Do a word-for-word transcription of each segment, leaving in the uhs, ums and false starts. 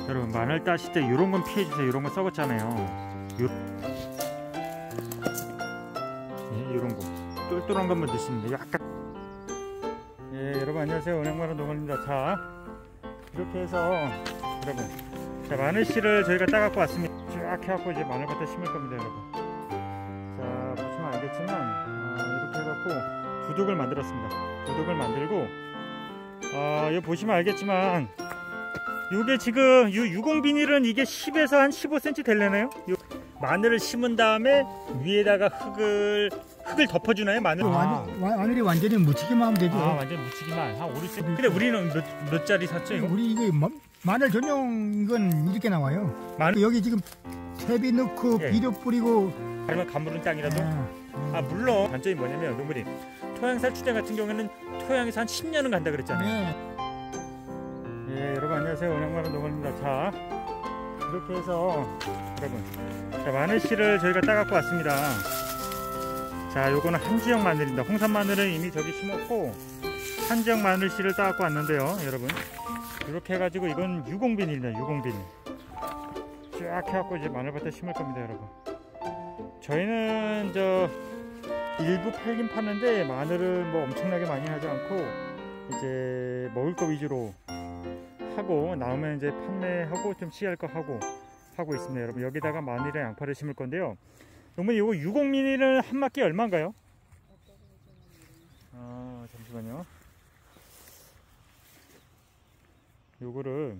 여러분 마늘 따실 때 이런 건 피해주세요. 이런 거 썩었잖아요. 요... 네, 이런 거 똘똘한 것만 드시면 돼요. 약간. 예, 여러분 안녕하세요. 은행마루 농원입니다. 자, 이렇게 해서 여러분, 자 마늘씨를 저희가 따갖고 왔습니다. 쫙 해갖고 이제 마늘밭에 심을 겁니다, 여러분. 자, 보시면 알겠지만 어, 이렇게 해갖고 두둑을 만들었습니다. 두둑을 만들고, 어, 여기 보시면 알겠지만. 요게 지금 요 유공 비닐은 이게 십에서 한 십오 센티미터 될려나요? 요 마늘을 심은 다음에 위에다가 흙을 흙을 덮어주나요? 마늘? 아. 마늘이 완전히 묻히기만 하면 되죠. 아, 완전히 묻히기만 한 오, 육 센티미터. 근데 우리는 몇, 몇 짜리 샀죠? 이거? 우리 이게 마, 마늘 전용 이건 이렇게 나와요. 마늘? 여기 지금 퇴비 넣고 예. 비료 뿌리고 아니면 가물은 땅이라도? 아, 아 물론 단점이 뭐냐면 농물이 토양살 추장 같은 경우에는 토양에서 한 십 년은 간다 그랬잖아요. 네. 예, 여러분 안녕하세요. 은행마루 농원입니다. 자, 이렇게 해서 여러분, 자 마늘씨를 저희가 따갖고 왔습니다. 자, 요거는 한지역 마늘입니다. 홍산 마늘은 이미 저기 심었고 한지역 마늘씨를 따갖고 왔는데요, 여러분. 이렇게 해가지고 이건 유공비닐입니다. 유공비닐. 쫙 해갖고 이제 마늘밭에 심을 겁니다, 여러분. 저희는 저 일부 팔긴 파는데 마늘을 뭐 엄청나게 많이 하지 않고 이제 먹을 거 위주로 하고 나오면 이제 판매하고 좀 씨알 거 하고 하고 있습니다, 여러분. 여기다가 마늘이랑 양파를 심을 건데요. 그러면 이거 유공 비닐은 한 마끼 얼마인가요? 아, 잠시만요. 요거를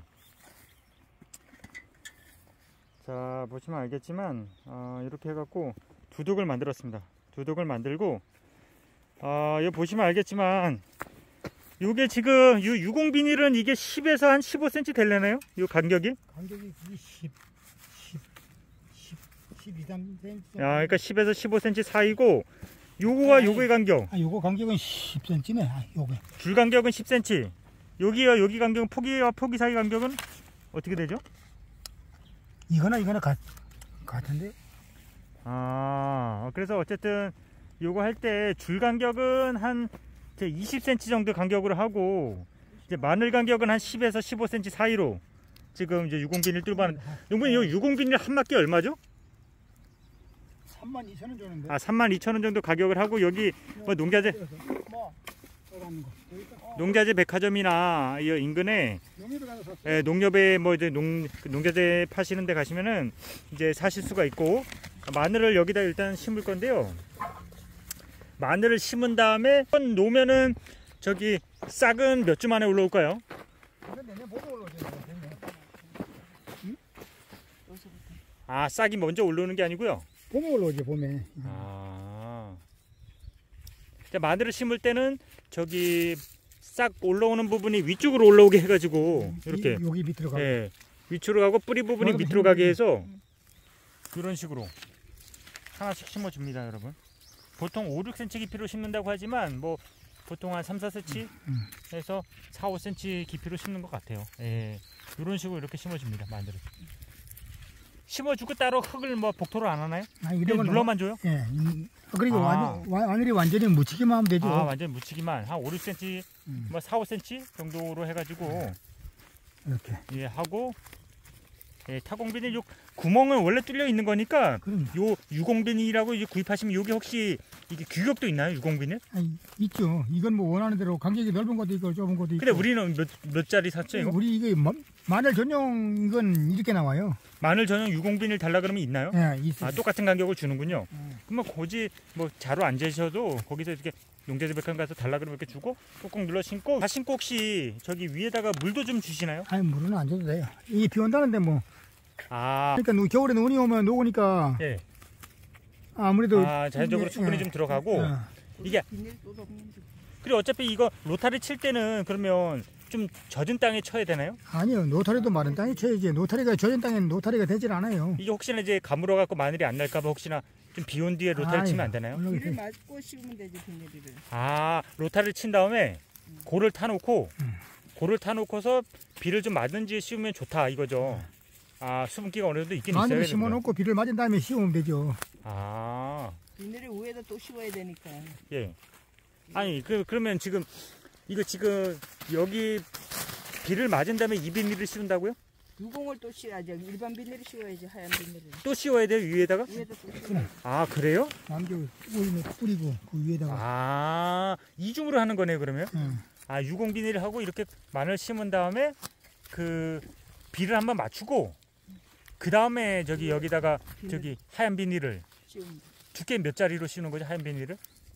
자 보시면 알겠지만 어, 이렇게 해갖고 두둑을 만들었습니다. 두둑을 만들고 어, 여기 보시면 알겠지만. 요게 지금 요 유공 비닐은 이게 십에서 한 십오 센티미터 될려나요? 요 간격이? 간격이 십, 십, 십, 십이, 삼 센티미터. 아, 그러니까 십에서 십오 센티미터 사이고 요거와 요거의 간격. 아, 요거 간격은 십 센티미터네. 아, 요거. 줄 간격은 십 센티미터. 여기와 여기 간격은 포기와 포기 사이 간격은 어떻게 되죠? 이거나 이거나 같 같은데. 아, 그래서 어쨌든 요거 할 때 줄 간격은 한 이십 센티미터 정도 간격으로 하고 이제 마늘 간격은 한 십에서 십오 센티미터 사이로 지금 이제 유공 비닐 뚫고 하는. 농부님, 이 유공 비닐 한 마끼 얼마죠? 삼만 이천 원 정도인데. 아, 삼만 이천 원 정도 가격을 하고 여기 뭐 농자재 농자재 백화점이나 이 인근에 예, 농협에 뭐 이제 농 농자재 파시는 데 가시면은 이제 사실 수가 있고, 마늘을 여기다 일단 심을 건데요. 마늘을 심은 다음에 놓으면은 저기 싹은 몇 주 만에 올라올까요? 아, 싹이 먼저 올라오는 게 아니고요. 봄에 올라오지, 봄에. 아, 자, 마늘을 심을 때는 저기 싹 올라오는 부분이 위쪽으로 올라오게 해가지고 이렇게 이, 여기 밑으로 가고, 예, 위쪽으로 가고 뿌리 부분이 밑으로 가게 해서 이런 식으로 하나씩 심어줍니다, 여러분. 보통 오, 육 센티미터 깊이로 심는다고 하지만 뭐 보통 한 삼, 사 센티미터 해서 사, 오 센티미터 깊이로 심는 것 같아요. 예, 이런 식으로 이렇게 심어줍니다, 마늘을. 심어주고 따로 흙을 뭐 복토를 안 하나요? 아, 이런 눌러만 줘요? 예. 그리고 아. 마늘이 완전히 묻히기만 하면 되죠. 아, 완전히 묻히기만 한 오, 육 센티미터, 음. 뭐 사, 오 센티미터 정도로 해가지고 이렇게 예 하고. 예, 타공 비닐 요 구멍은 원래 뚫려 있는 거니까. 그럼. 요 유공 비닐이라고 이제 구입하시면 요게 혹시 이게 규격도 있나요, 유공 비닐? 아니, 있죠. 이건 뭐 원하는 대로 간격이 넓은 것도 있고 좁은 것도 있고. 근데 우리는 몇, 몇 짜리 샀죠, 이거? 우리 이게 마, 마늘 전용 이건 이렇게 나와요. 마늘 전용 유공 비닐 달라 그러면 있나요? 예, 있어요. 아, 똑같은 간격을 주는군요. 예. 그러면 굳이 뭐 자루 안 재셔도 거기서 이렇게 농자재 백화점 가서 달라 그러면 이렇게 주고 꾹꾹 눌러 신고, 다 신고 혹시 저기 위에다가 물도 좀 주시나요? 아니, 물은 안 줘도 돼요. 이게 비 온다는데 뭐. 아, 그러니까 겨울에 눈이 오면 녹으니까. 예. 아무래도 아, 자연적으로 수분이 예. 좀 들어가고. 예. 이게 그리고 어차피 이거 로타리 칠 때는 그러면 좀 젖은 땅에 쳐야 되나요? 아니요, 노타리도 마른 땅에 쳐야지. 노타리가 젖은 땅에는 노타리가 되질 않아요. 이게 혹시나 이제 가물어 갖고 마늘이 안 날까봐 혹시나 좀 비 온 뒤에 로타리 치면 안 되나요? 비를 맞고 심으면 되지, 비닐을. 아, 로타리를 친 다음에 음. 고를 타놓고 음. 고를 타놓고서 비를 좀 맞은지 씌우면 좋다 이거죠. 음. 아, 수분기가 어느 정도 있긴 있어요. 마늘을 심어놓고 비를 맞은 다음에 씌우면 되죠. 아, 비닐을 위에다 또 씌워야 되니까. 예. 아니 그 그러면 지금 이거 지금 여기 비를 맞은 다음에 이 비닐을 씌운다고요? 유공을 또 씌워야지. 일반 비닐을 씌워야지. 하얀 비닐을. 또 씌워야 돼요 위에다가? 위에다 또 씌워. 아 그래요? 남겨 뿌리고 뿌리고 그 위에다가. 아 이중으로 하는 거네요 그러면? 응. 아 유공 비닐을 하고 이렇게 마늘 심은 다음에 그 비를 한번 맞추고 그 다음에 저기 여기다가 비닐. 저기 하얀 비닐을 씌우면 돼. 두께 몇 짜리로 씌우는 거죠 하얀 비닐을?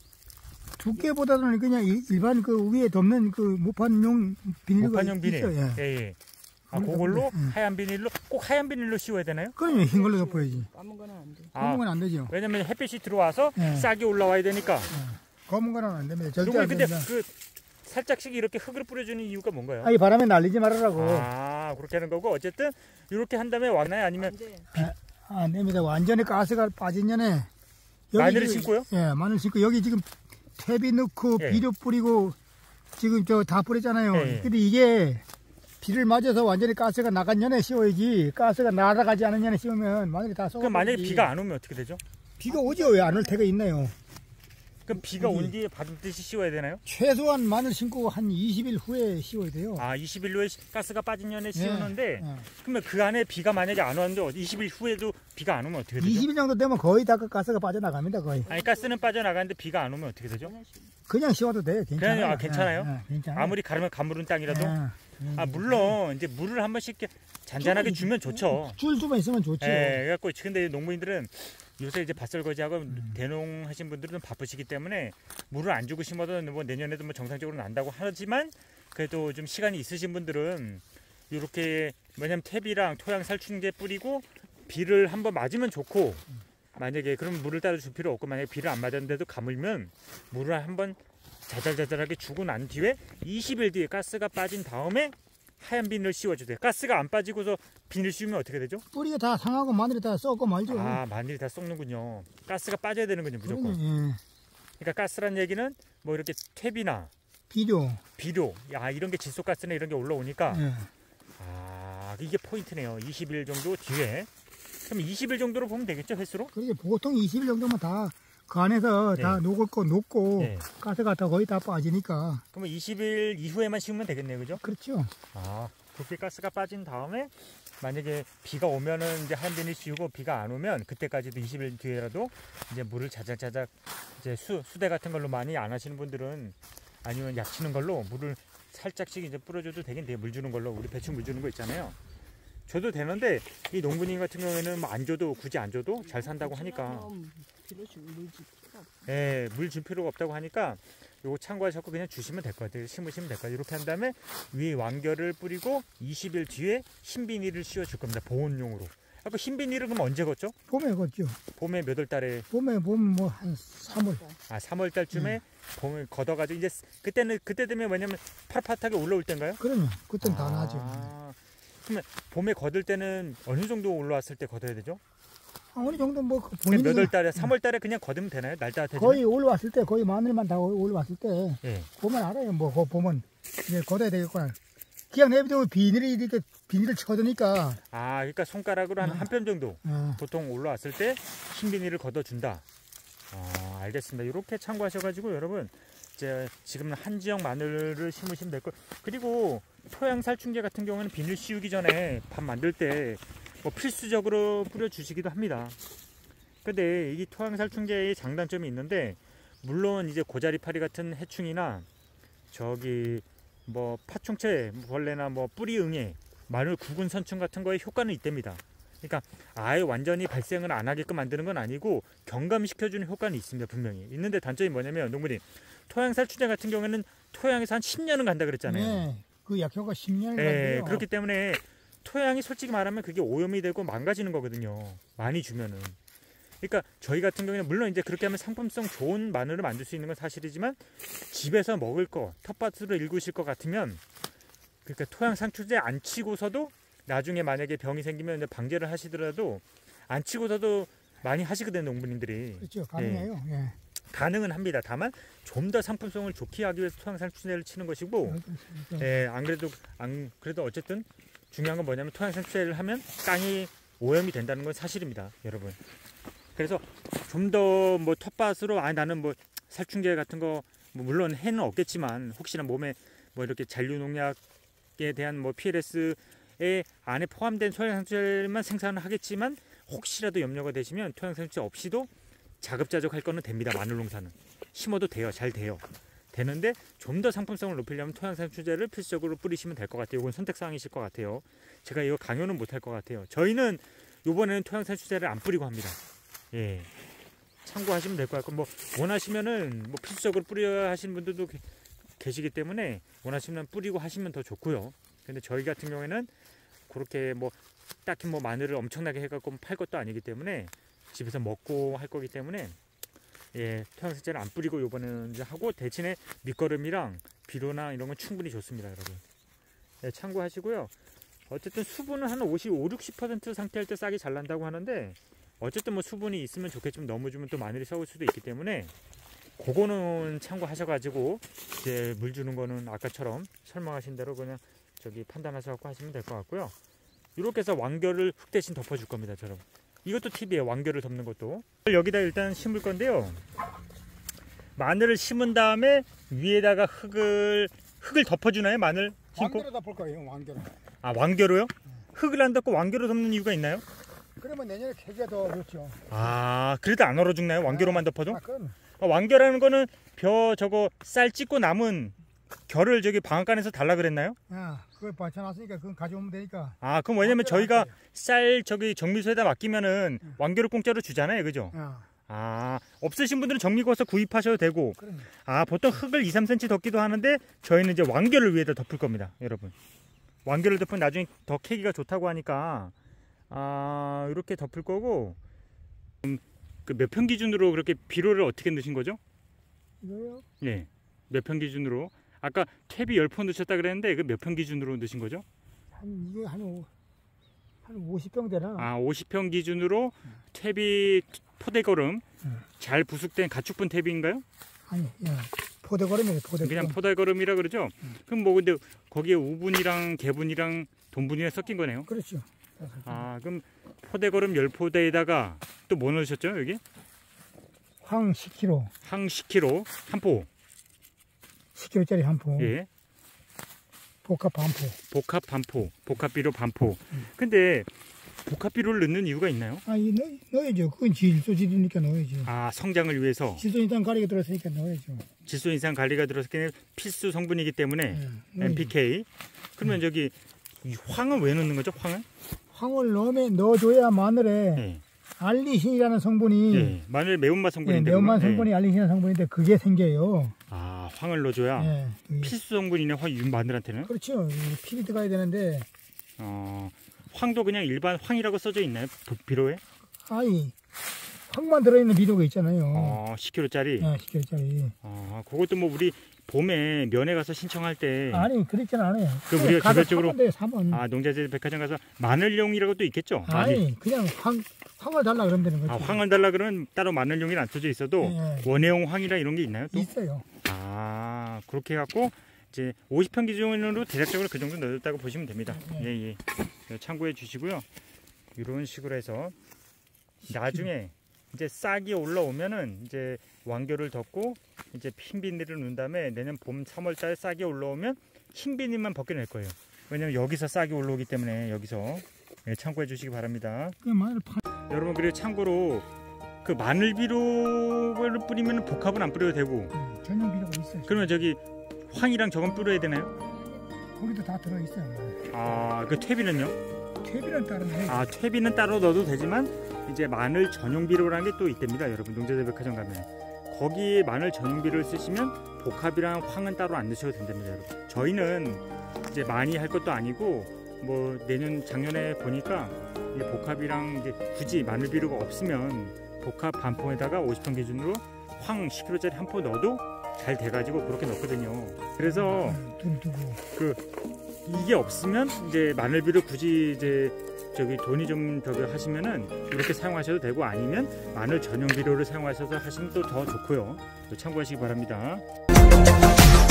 두께보다는 그냥 일- 일반 그 위에 덮는 그 모판용 비닐가 모판용 비닐. 있어요. 예. 예, 예. 아 그걸로 그걸로 덮는데, 응. 하얀 비닐로 꼭 하얀 비닐로 씌워야 되나요? 그러면 흰 걸로 덮어야지. 검은 거는 안 돼. 아 검은 건 안 되죠. 왜냐면 햇빛이 들어와서 예. 싹이 올라와야 되니까. 검은 거는 안 됩니다. 절대 누구 안 근데 됩니다. 그 살짝씩 이렇게 흙을 뿌려주는 이유가 뭔가요? 아이 바람에 날리지 말으라고. 아 그렇게 하는 거고 어쨌든 이렇게 한 다음에 왔나요? 아니면 안 돼. 아, 안 됩니다. 완전히 가스가 빠진 년에 여기 마늘을 지금- 심고요? 예, 마늘 심고 여기 지금 퇴비 넣고 예. 비료 뿌리고 지금 저 다 뿌렸잖아요. 예, 예. 근데 이게 비를 맞아서 완전히 가스가 나간 년에 씌워야지. 가스가 날아가지 않은 년에 씌우면 마늘이 다 썩어. 그럼 만약에 비가 안 오면 어떻게 되죠? 비가 오죠. 왜 안 올 때가 있나요? 그럼 비가 여기. 온 뒤에 반드시 씌워야 되나요? 최소한 마늘 심고 한 이십 일 후에 씌워야 돼요. 아 이십 일 후에 가스가 빠진 년에 씌우는데 예. 그러면 그 안에 비가 만약에 안 왔는데 이십 일 후에도 비가 안 오면 어떻게 되죠? 이십 일 정도 되면 거의 다 그 가스가 빠져나갑니다. 거의. 아니 가스는 빠져나가는데 비가 안 오면 어떻게 되죠? 그냥 씌워. 그냥 씌워도 돼요. 괜찮아요. 그냥, 아, 괜찮아요? 예, 예, 괜찮아요. 아무리 가르면 가물은 땅이라도 예. 아 물론 이제 물을 한 번씩 이렇게 잔잔하게 주면 좋죠. 줄 수만 있으면 좋죠. 예, 그래갖고 근데 농부인들은 요새 이제 밭설거지하고 대농하신 분들은 바쁘시기 때문에 물을 안 주고 심어도 뭐 내년에도 뭐 정상적으로 난다고 하지만 그래도 좀 시간이 있으신 분들은 이렇게 왜냐면 퇴비랑 토양 살충제 뿌리고 비를 한번 맞으면 좋고 만약에 그럼 물을 따로 줄 필요 없고 만약에 비를 안 맞았는데도 가물면 물을 한번 자잘자잘하게 주고 난 뒤에 이십 일 뒤에 가스가 빠진 다음에 하얀 비닐을 씌워주세요. 가스가 안 빠지고서 비닐 씌우면 어떻게 되죠? 뿌리가 다 상하고 마늘이 다 썩고 말죠. 아 마늘이 다 썩는군요. 가스가 빠져야 되는군요 무조건. 그러면, 예. 그러니까 가스란 얘기는 뭐 이렇게 퇴비나 비료. 비료, 야 이런 게 질소가스나 이런 게 올라오니까 예. 아 이게 포인트네요. 이십 일 정도 뒤에. 그럼 이십 일 정도로 보면 되겠죠 횟수로? 그렇게 보통 이십 일 정도면 다 그 안에서 네. 다 녹을 거 녹고 네. 가스가 다 거의 다 빠지니까. 그러면 이십 일 이후에만 씌우면 되겠네요, 그죠? 그렇죠. 아 그렇게 가스가 빠진 다음에 만약에 비가 오면은 이제 한 비닐 씌우고 비가 안 오면 그때까지도 이십 일 뒤에라도 이제 물을 자작자작 이제 수 수대 같은 걸로 많이 안 하시는 분들은 아니면 약 치는 걸로 물을 살짝씩 이제 뿌려줘도 되긴 돼요. 물 주는 걸로 우리 배추 물 주는 거 있잖아요. 줘도 되는데 이 농부님 같은 경우에는 뭐 안 줘도 굳이 안 줘도 잘 산다고 하니까 비료 줄 물줄 필요 없어. 예, 물 줄 필요가 없다고 하니까 요거 참고하셔서 그냥 주시면 될 것 같아요. 심으시면 될 것 같아요. 이렇게 한 다음에 위에 완결을 뿌리고 이십 일 뒤에 흰 비닐을 씌워 줄 겁니다. 보온용으로. 아까 흰 비닐은 그럼 언제 걷죠? 봄에 걷죠. 봄에 몇 월 달에? 봄에 보면 뭐 한 삼 월. 아, 삼월 달쯤에 봄에 걷어가지고 이제 그때는 그때 되면 왜냐면 파릇파릇하게 올라올 때인가요? 그러면 그땐 다 아, 나죠. 그러면 봄에 걷을 때는 어느 정도 올라왔을 때 걷어야 되죠? 어느 정도 뭐 그 본인이 몇 월 달에? 삼월 달에 그냥 걷으면 되나요? 날 따뜻해지면? 거의 올라왔을 때 거의 마늘만 다 올라왔을 때 예. 보면 알아요. 뭐 그거 보면 이제 걷어야 되겠구나. 그냥 내비두면 비닐이 이렇게 비닐을 쳐두니까. 아, 그러니까 손가락으로 한 한 뼘 정도 어. 보통 올라왔을 때 흰 비닐을 걷어준다. 아, 알겠습니다. 이렇게 참고하셔가지고 여러분 이제 지금 한지역 마늘을 심으시면 될 거예요. 그리고 토양 살충제 같은 경우는 비닐 씌우기 전에 밥 만들 때 뭐 필수적으로 뿌려주시기도 합니다. 근데 이 토양 살충제의 장단점이 있는데 물론 이제 고자리파리 같은 해충이나 저기 뭐 파충체 벌레나 뭐 뿌리응애 마늘 구근 선충 같은 거에 효과는 있답니다. 그러니까 아예 완전히 발생을 안 하게끔 만드는 건 아니고 경감시켜주는 효과는 있습니다. 분명히 있는데 단점이 뭐냐면 농부님 토양 살충제 같은 경우에는 토양에서 한 십 년은 간다 그랬잖아요. 네, 그 약효가 십 년을 예, 간대요. 그렇기 때문에 토양이 솔직히 말하면 그게 오염이 되고 망가지는 거거든요. 많이 주면은. 그러니까 저희 같은 경우에는 물론 이제 그렇게 하면 상품성 좋은 마늘을 만들 수 있는 건 사실이지만 집에서 먹을 거 텃밭으로 일구실 것 같으면 그러니까 토양 살충제 안 치고서도 나중에 만약에 병이 생기면 이제 방제를 하시더라도 안 치고서도 많이 하시거든요, 농부님들이. 그렇죠. 가능해요. 예. 가능은 합니다. 다만 좀 더 상품성을 좋게 하기 위해서 토양 살충제를 치는 것이고, 예. 예, 안 그래도 안 그래도 어쨌든 중요한 건 뭐냐면 토양 살충제를 하면 땅이 오염이 된다는 건 사실입니다, 여러분. 그래서 좀 더 뭐 텃밭으로 아 나는 뭐 살충제 같은 거 뭐 물론 해는 없겠지만 혹시나 몸에 뭐 이렇게 잔류 농약에 대한 뭐 피엘에스에 안에 포함된 토양산출제만 생산을 하겠지만 혹시라도 염려가 되시면 토양산출제 없이도 자급자족할 거는 됩니다. 마늘 농사는 심어도 돼요. 잘 돼요. 되는데 좀 더 상품성을 높이려면 토양산출제를 필수적으로 뿌리시면 될 것 같아요. 이건 선택사항이실 것 같아요. 제가 이거 강요는 못할 것 같아요. 저희는 이번에는 토양산출제를 안 뿌리고 합니다. 예, 참고하시면 될 것 같고, 뭐 원하시면은 뭐 필수적으로 뿌려 하시는 분들도 게, 계시기 때문에 원하시면 뿌리고 하시면 더 좋고요. 근데 저희 같은 경우에는 그렇게 뭐 딱히 뭐 마늘을 엄청나게 해갖고 팔 것도 아니기 때문에 집에서 먹고 할 거기 때문에 예, 토양산출제를 안 뿌리고 요번에는 이제 하고, 대신에 밑거름이랑 비료나 이런 건 충분히 좋습니다, 여러분. 예, 참고하시고요. 어쨌든 수분은 한 오십오, 육십 퍼센트 상태일 때 싹이 잘 난다고 하는데, 어쨌든 뭐 수분이 있으면 좋겠지만 너무 주면 또 마늘이 썩을 수도 있기 때문에 그거는 참고하셔가지고 이제 물 주는 거는 아까처럼 설명하신 대로 그냥 저기 판단하셔서 하시면 될 것 같고요. 이렇게 해서 완결을 흙 대신 덮어줄 겁니다, 저럼. 이것도 팁이에요. 완결을 덮는 것도. 여기다 일단 심을 건데요. 마늘을 심은 다음에 위에다가 흙을 흙을 덮어주나요? 마늘 심고? 완결로 덮을 거예요. 완결로. 아, 완결로요? 흙을 안 덮고 완결로 덮는 이유가 있나요? 그러면 내년에 캐기가 더 좋죠. 아, 그래도 안 얼어 죽나요? 완결로만 덮어도? 아, 그럼. 어, 완결하는 거는 벼 저거 쌀 찢고 남은 결을 저기 방앗간에서 달라 그랬나요? 아, 그걸 받쳐놨으니까 그건 가져오면 되니까. 아, 그럼 왜냐면 저희가 쌀 저기 정미소에다 맡기면은 응. 완결을 공짜로 주잖아요, 그죠? 아, 아, 없으신 분들은 정미고서 구입하셔도 되고, 그럼. 아, 보통 흙을 이, 삼 센티미터 덮기도 하는데 저희는 이제 완결을 위에다 덮을 겁니다, 여러분. 완결을 덮으면 나중에 더 캐기가 좋다고 하니까 아, 이렇게 덮을 거고. 음, 그 몇 평 기준으로 그렇게 비료를 어떻게 넣으신 거죠? 이거요? 네, 몇 평 기준으로. 아까 탭이 십 포 넣으셨다 그랬는데 그 몇 평 기준으로 넣으신 거죠? 한 이게 한, 오, 한 오십 평 되나? 아, 오십 평 기준으로 탭이 포대거름 응. 잘 부숙된 가축분 탭인가요? 아니, 야, 포대거름이에요. 포대거름. 그냥 포대거름이라 그러죠? 응. 그럼 뭐 근데 거기에 우분이랑 개분이랑 돈분이랑 섞인 거네요? 그렇죠. 아, 그럼 포대거름 십 포대에다가 또 뭐 넣으셨죠, 여기? 황 십 킬로그램. 항 십 킬로그램 한 포. 십 킬로그램짜리 한 포. 예. 복합 반 포. 복합 반포, 복합비료 반포. 음. 근데 복합비료를 넣는 이유가 있나요? 아, 이 넣, 넣어야죠. 그건 질소질이니까 넣어야죠. 아, 성장을 위해서 질소 일단 가리게 들었으니까 넣어야죠. 질소 인상 관리가 들어서는 필수 성분이기 때문에 네, 넣어야죠. 엔피케이. 그러면 저기 이 황은 왜 넣는 거죠? 황은? 황을 넣으면 넣어줘야 마늘에 네. 알리신이라는 성분이 네. 마늘 매운맛 예, 성분인데. 매운맛 그러면? 성분이 알리신이라는 성분인데 그게 생겨요. 아, 황을 넣어줘야 예, 그- 필수 성분이네, 황, 이 마늘한테는. 그렇죠. 이 필이 들어가야 되는데 어, 황도 그냥 일반 황이라고 써져 있나요? 비- 비료에? 아이 황만 들어있는 비료가 있잖아요. 어, 십 킬로그램짜리. 예, 십 킬로그램짜리. 아, 그것도 뭐 우리 봄에 면회 가서 신청할 때. 아니 그렇지는 않아요. 그 우리가 가서 개별적으로- 사면 돼요, 사면. 아, 농자재 백화점 가서 마늘용이라고 또 있겠죠? 아니 그냥 황 황을 달라 그러면 되는 거지. 아, 황을 달라 그러면 따로 마늘용이 안 써져 있어도 예, 원예용 황이라 이런 게 있나요? 또? 있어요. 아, 그렇게 해갖고 이제 오십 평 기준으로 대략적으로 그 정도 넣었다고 보시면 됩니다. 네. 예, 예. 참고해 주시고요. 이런 식으로 해서 나중에 이제 싹이 올라오면은 이제 완결을 덮고 이제 흰 비닐을 넣은 다음에 내년 봄 삼월 달 싹이 올라오면 흰 비닐만 벗겨낼 거예요. 왜냐면 여기서 싹이 올라오기 때문에 여기서 예, 참고해 주시기 바랍니다. 그냥 마늘 파. 여러분, 그리고 참고로 그 마늘 비료를 뿌리면 복합은 안 뿌려도 되고, 음, 전용 비료가 있어요. 그러면 저기 황이랑 저건 뿌려야 되나요? 거기도 다 들어 있어요. 아, 그 퇴비는요? 퇴비는 따로 해. 아, 퇴비는 따로 넣어도 되지만 이제 마늘 전용 비료라는 게 또 있답니다, 여러분. 농자재 백화점 가면 거기에 마늘 전용 비료를 쓰시면 복합이랑 황은 따로 안 넣으셔도 된답니다, 여러분. 저희는 이제 많이 할 것도 아니고 뭐 내년 작년에 보니까 이제 복합이랑 이제 굳이 마늘 비료가 없으면 복합 반포에다가 오십 평 기준으로 황 십 킬로그램짜리 한 포 넣어도 잘 돼가지고 그렇게 넣거든요. 그래서 음, 둘 두고. 그 이게 없으면 이제 마늘 비료 굳이 이제 저기 돈이 좀 저기 하시면은 이렇게 사용하셔도 되고, 아니면 마늘 전용 비료를 사용하셔서 하시면 또 더 좋고요. 또 참고하시기 바랍니다.